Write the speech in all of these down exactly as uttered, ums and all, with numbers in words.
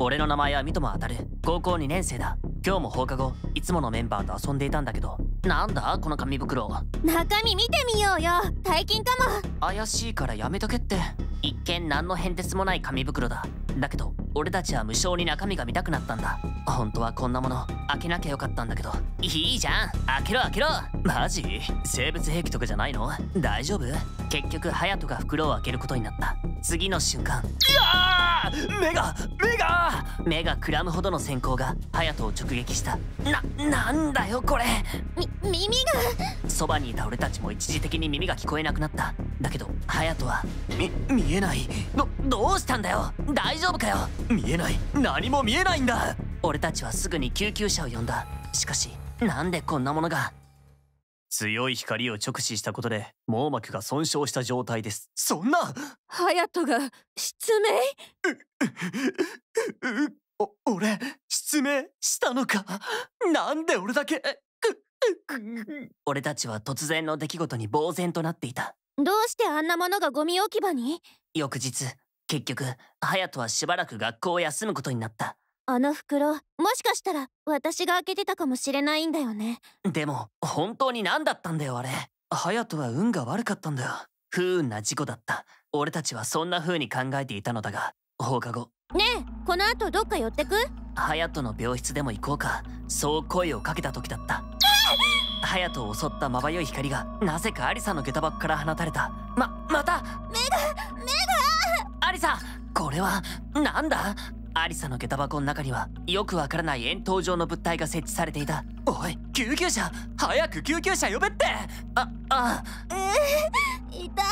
俺の名前は三友当高校にねん生だ。今日も放課後いつものメンバーと遊んでいたんだけど、なんだこの紙袋。 中身見てみようよ。大金かも。 怪しいからやめとけって。一見何の変哲もない紙袋だ。だけど俺たちは無性に中身が見たくなったんだ。本当はこんなもの開けなきゃよかったんだけど。いいじゃん、開けろ開けろ。マジ？生物兵器とかじゃないの？大丈夫？結局隼人が袋を開けることになった。次の瞬間、いやー、目が目が目がくらむほどの閃光が隼人を直撃した。な、なんだよこれ。 み、耳が。 そばにいた俺たちも一時的に耳が聞こえなくなった。だけど隼人はみ、見えない。ど、どうしたんだよ。大丈夫かよ。見えない、何も見えないんだ。俺たちはすぐに救急車を呼んだ。しかしなんでこんなものが。強い光を直視したことで網膜が損傷した状態です。そんな。 隼人が失明？ う、う、お、俺失明したのか。なんで俺だけ。俺たちは突然の出来事に呆然となっていた。 どうしてあんなものがゴミ置き場に？ 翌日、結局隼人はしばらく学校を休むことになった。 あの袋、もしかしたら私が開けてたかもしれないんだよね。 でも本当に何だったんだよあれ。隼人は運が悪かったんだよ。不運な事故だった。俺たちはそんな風に考えていたのだが、放課後。 ねえ、この後どっか寄ってく？ 隼人の病室でも行こうか、そう声をかけた時だった。隼人を襲ったまばゆい光がなぜかアリサの下駄箱から放たれた。ま、また目が目がアリサ、これはなんだ。アリサの下駄箱の中にはよくわからない円筒状の物体が設置されていた。おい、救急車、早く救急車呼べって。あ、あえー、痛い痛いよ。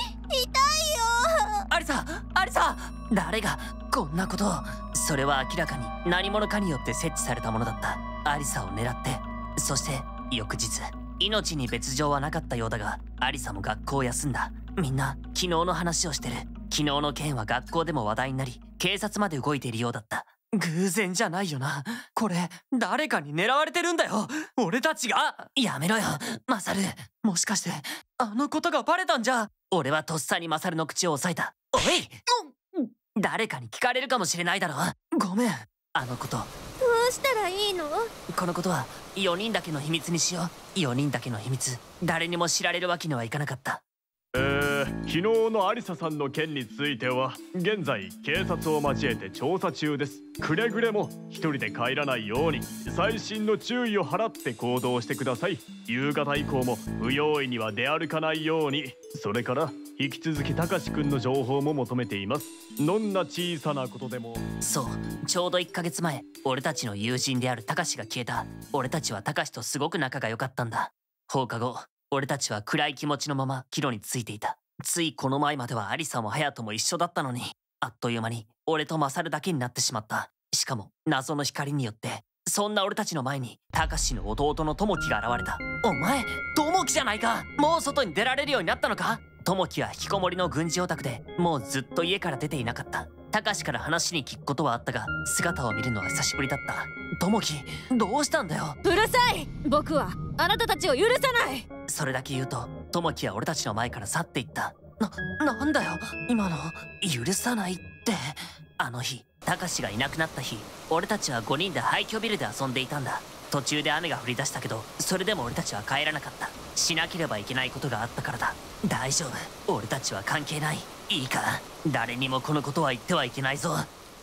アリサ、アリサ、誰がこんなことを。それは明らかに何者かによって設置されたものだった。アリサを狙って。そして翌日、命に別状はなかったようだがアリサも学校を休んだ。みんな昨日の話をしてる。昨日の件は学校でも話題になり、警察まで動いているようだった。偶然じゃないよな。これ誰かに狙われてるんだよ。俺たちが。やめろよマサル。もしかしてあのことがバレたんじゃ。俺はとっさにマサルの口を押さえた。おい、うん、誰かに聞かれるかもしれないだろ。ごめん。あのことどうしたらいいの？ このことはよにんだけの秘密にしよう。よにんだけの秘密、誰にも知られるわけにはいかなかった。 えー、昨日のアリサさんの件については現在警察を交えて調査中です。くれぐれも一人で帰らないように細心の注意を払って行動してください。夕方以降も不用意には出歩かないように。それから引き続きたかしくんの情報も求めています。どんな小さなことでも。 そう、ちょうどいっかげつまえ、俺たちの友人であるたかしが消えた。俺たちはたかしとすごく仲が良かったんだ。放課後、俺たちは暗い気持ちのまま帰路についていた。ついこの前まではアリサも隼人も一緒だったのに、あっという間に俺とマサルだけになってしまった。しかも謎の光によって、そんな俺たちの前にたかしの弟のともきが現れた。お前ともきじゃないか。もう外に出られるようになったのか。ともきは引きこもりの軍事オタクで、もうずっと家から出ていなかった。たかしから話に聞くことはあったが、姿を見るのは久しぶりだった。ともき、どうしたんだよ。 うるさい。僕はあなたたちを許さない。 それだけ言うとともきは俺たちの前から去っていった。な、なんだよ今の。許さないって。あの日たかしがいなくなった日、俺たちはごにんで廃墟ビルで遊んでいたんだ。途中で雨が降り出したけど、それでも俺たちは帰らなかった。しなければいけないことがあったからだ。大丈夫、俺たちは関係ない。いいか、誰にもこのことは言ってはいけないぞ。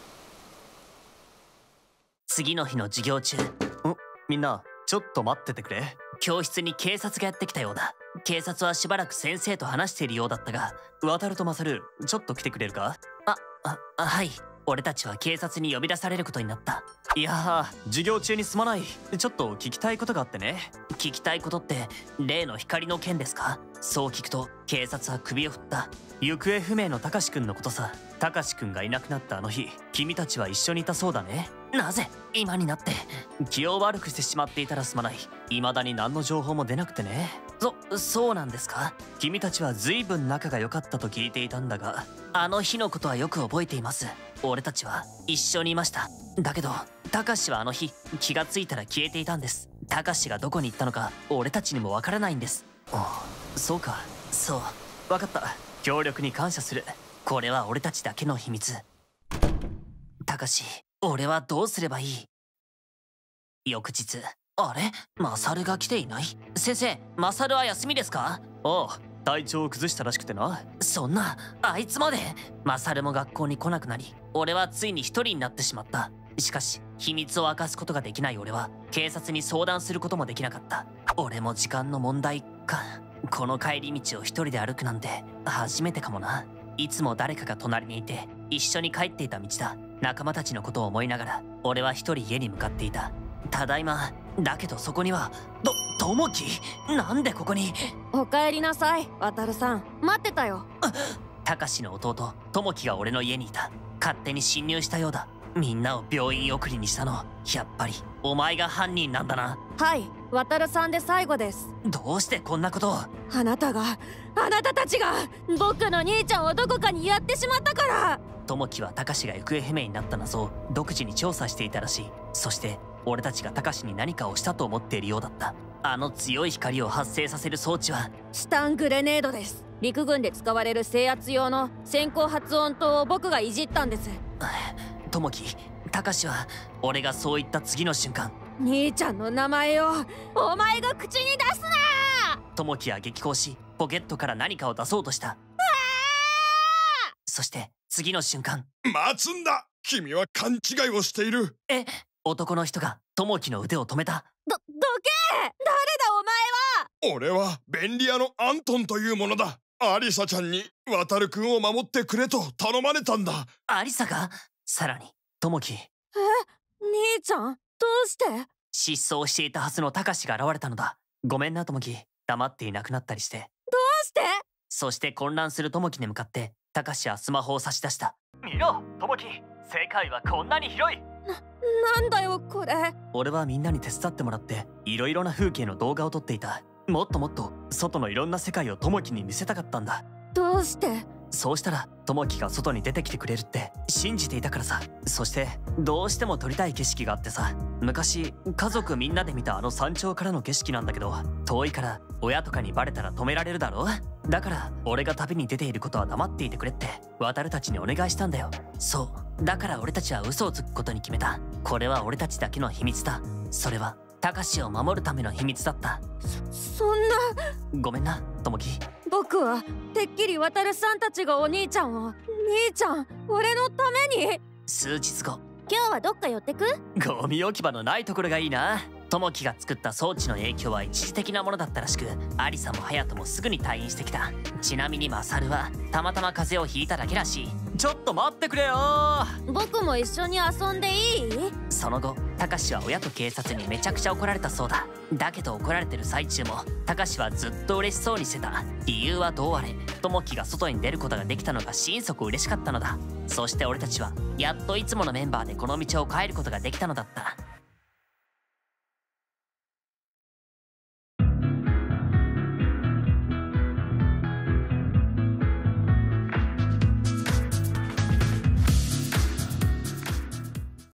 次の日の授業中、んみんなちょっと待っててくれ。教室に警察がやってきたようだ。警察はしばらく先生と話しているようだったが、渡るとマサル、ちょっと来てくれるか。あ、あ、あ、はい。俺たちは警察に呼び出されることになった。いやー、授業中にすまない。ちょっと聞きたいことがあってね。聞きたいことって例の光の件ですか。そう聞くと警察は首を振った。行方不明のたかしくんのことさ。たかしくんがいなくなったあの日、君たちは一緒にいたそうだね。なぜ今になって。気を悪くしてしまっていたらすまない。未だに何の情報も出なくてね。そ、そうなんですか。君たちは随分仲が良かったと聞いていたんだが、あの日のことはよく覚えています。俺たちは一緒にいました。だけどたかしはあの日気がついたら消えていたんです。たかしがどこに行ったのか俺たちにもわからないんです。あ、そうか。そう、わかった。協力に感謝する。これは俺たちだけの秘密。たかし、 俺はどうすればいい？翌日、あれマサルが来ていない。先生、マサルは休みですか？ ああ、体調を崩したらしくてな。 そんな、あいつまで。マサルも学校に来なくなり、俺はついに一人になってしまった。しかし秘密を明かすことができない俺は警察に相談することもできなかった。俺も時間の問題か。この帰り道を一人で歩くなんて初めてかもな。いつも誰かが隣にいて一緒に帰っていた道だ。仲間たちのことを思いながら俺は一人家に向かっていた。ただいま。だけどそこにはと友樹。なんでここに？ おかえりなさい、渡さん。待ってたよ。 高志の弟友樹が俺の家にいた。勝手に侵入したようだ。みんなを病院送りにしたのやっぱりお前が犯人なんだな。 はい、渡さんで最後です。 どうしてこんなことを？ あなたがあなたたちが僕の兄ちゃんをどこかにやってしまったから。 友樹は高志が行方不明になった謎を独自に調査していたらしい。そして俺たちが高志に何かをしたと思っているようだった。あの強い光を発生させる装置はスタングレネードです。陸軍で使われる制圧用の先行発音筒を僕がいじったんです。 友樹、高志は俺がそう言った次の瞬間、 兄ちゃんの名前をお前が口に出すな。 友樹は激高しポケットから何かを出そうとした。そして次の瞬間、 待つんだ。君は勘違いをしている。 え、男の人が友樹の腕を止めた。 ど、どけ。誰だお前は。 俺は便利屋のアントンというものだ。アリサちゃんに渡るくんを守ってくれと頼まれたんだ。 アリサが？さらに友樹。 え、兄ちゃん、どうして？ 失踪していたはずの高志が現れたのだ。ごめんな友樹、黙っていなくなったりして。 どうして？ そして混乱する友樹に向かって高志はスマホを差し出した。見ろ友樹、世界はこんなに広い。 な、なんだよこれ。 俺はみんなに手伝ってもらっていろいろな風景の動画を撮っていた。もっともっと外のいろんな世界を友樹に見せたかったんだ。 どうして？ そうしたら友樹が外に出てきてくれるって信じていたからさ。そしてどうしても撮りたい景色があってさ。昔家族みんなで見たあの山頂からの景色なんだけど、遠いから親とかにバレたら止められるだろう。だから俺が旅に出ていることは黙っていてくれって渡るたちにお願いしたんだよ。そうだから俺たちは嘘をつくことに決めた。これは俺たちだけの秘密だ。それは高志を守るための秘密だった。 そ、そんな。 ごめんな友樹。 僕はてっきり渡さんたちがお兄ちゃんを。兄ちゃん、俺のために。 数日後。 今日はどっか寄ってく？ ゴミ置き場のないところがいいな。友樹が作った装置の影響は一時的なものだったらしく、アリサもハヤトもすぐに退院してきた。ちなみにマサルはたまたま風邪をひいただけらしい。ちょっと待ってくれよ。 僕も一緒に遊んでいい？ その後高志は親と警察にめちゃくちゃ怒られたそうだ。だけど怒られてる最中も高志はずっと嬉しそうにしてた。理由はどうあれ友樹が外に出ることができたのが心底嬉しかったのだ。そして俺たちはやっといつものメンバーでこの道を帰ることができたのだった。